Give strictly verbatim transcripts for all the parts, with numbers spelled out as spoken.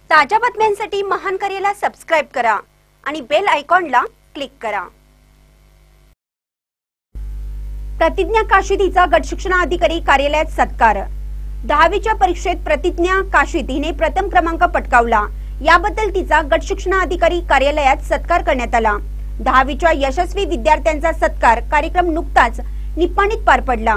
ताज्या बातम्यांसाठी महान करेला सबस्क्राइब करा आणि बेल आयकॉनला क्लिक करा। प्रतिज्ञा काशीद हिचा गट शिक्षणाधिकारी कार्यालयात सत्कार। दहावीच्या परीक्षेत प्रतिज्ञा काशीद हिने प्रथम क्रमांक पटकावला, याबद्दल तिचा गट शिक्षणाधिकारी कार्यालयात सत्कार करण्यात आला। दहावीच्या यशस्वी विद्यार्थ्यांचा सत्कार कार्यक्रम नुकताच निपाणीत पार पडला।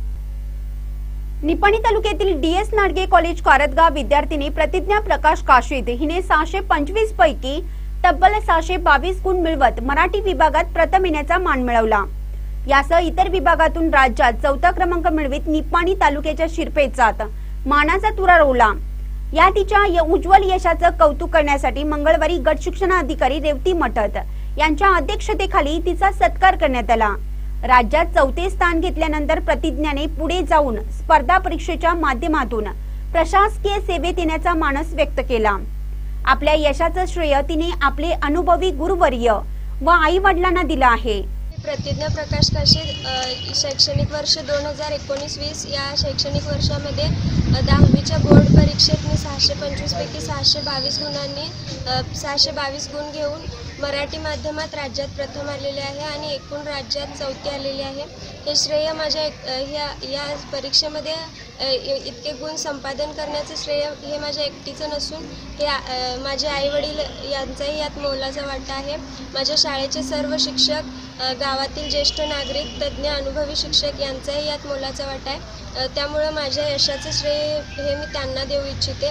निपाणी तालुक्यातील डीएस नाडगे कॉलेज कारदगाव विद्यार्थिनी प्रतिज्ञा प्रकाश काशीद हिने सहाशे पंचवीस पैकी तब्बल सहाशे बावीस गुण मिळवत मराठी विभागात प्रथम येण्याचा मान मिळवला। यासह इतर विभागातून राज्यात चौथा क्रमांक मिळवित निपाणी तालुक्याच्या शिरपेचात मानाचा तुरा रोवला। या तिच्या उज्ज्वल यशाचं कौतुक करण्यासाठी मंगळवारी गट शिक्षणाधिकारी रेवती मठत यांच्या अध्यक्षतेखाली तिचा सत्कार करण्यात आला। राज्यात चौथे स्थान घेतल्यानंतर प्रतिज्ञाने पुढे जाऊन स्पर्धा परीक्षेच्या माध्यमातून प्रशासकीय सेवेत येण्याचा मानस व्यक्त केला। आपल्या यशाचं श्रेय तिने आपले अनुभवी गुरुवर्य व आई वडिलांना दिलं आहे। प्रतिज्ञा प्रकाश काशीद शैक्षणिक वर्ष दोन हजार एकोणीस वीस या शैक्षणिक वर्षामध्ये दहावीच्या बोर्ड परीक्षेत मी सहाशे पंचवीस पैकी सहाशे बावीस गुणांनी सहाशे बावीस गुण घेऊन मराठी माध्यमात राज्यात प्रथम आलेले आहे आणि एकूण राज्यात चौथी आलेले आहे। हे श्रेय माझ्या ह्या या परीक्षेमध्ये इतके गुण संपादन करण्याचे श्रेय हे माझ्या एकटीचं नसून हे माझे आईवडील यांचाही यात मोलाचा वाटा आहे। माझ्या शाळेचे सर्व शिक्षक, गावातील ज्येष्ठ नागरिक, तज्ज्ञ अनुभवी शिक्षक यांचाही यात मोलाचा वाटा आहे। त्यामुळे माझ्या यशाचे श्रेय हे मी त्यांना देऊ इच्छिते।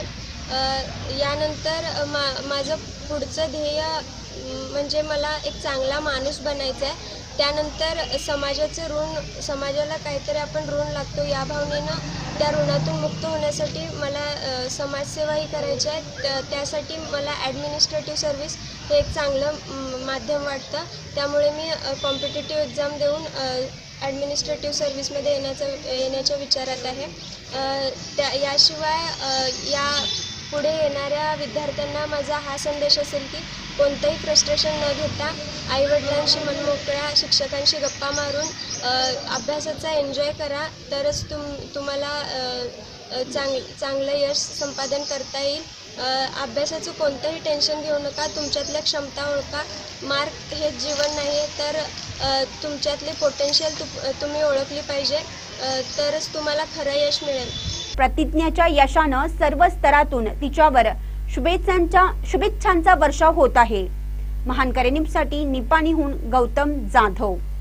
यानंतर मा माझं पुढचं ध्येय म्हणजे मला एक चांगला माणूस बनायचा आहे। त्यानंतर समाजाचे ऋण समाजाला काहीतरी आपण ऋण लागतो या भावनेनं त्या ऋणातून मुक्त होण्यासाठी मला समाजसेवाही करायची आहे। त्यासाठी मला ॲडमिनिस्ट्रेटिव्ह सर्व्हिस हे एक चांगलं माध्यम वाटतं। त्यामुळे मी कॉम्पिटिटिव्ह एक्झाम देऊन ॲडमिनिस्ट्रेटिव्ह सर्व्हिसमध्ये येण्याचं येण्याच्या विचारात आहे। त्या याशिवाय या पुढे येणाऱ्या विद्यार्थ्यांना माझा हा संदेश असेल की कोणतंही फ्रस्ट्रेशन न घेता आईवडिलांशी मनमोकळ्या शिक्षकांशी गप्पा मारून अभ्यासाचा एन्जॉय करा, तरच तुम तुम्हाला चांग चांगलं यश संपादन करता येईल। अभ्यासाचं कोणतंही टेन्शन घेऊ नका, तुमच्यातल्या क्षमता ओळखा। मार्क हे जीवन नाही आहे, तर तुमच्यातले पोटेन्शियल तु तुम्ही ओळखली पाहिजे, तरच तुम्हाला खरं यश मिळेल। प्रतिज्ञाच्या यशानं सर्व स्तरातून तिच्यावर शुभेच्छांचा शुभेच्छांचा वर्षाव होत आहे। महान करेनिपसाठी निपाणीहून गौतम जाधव।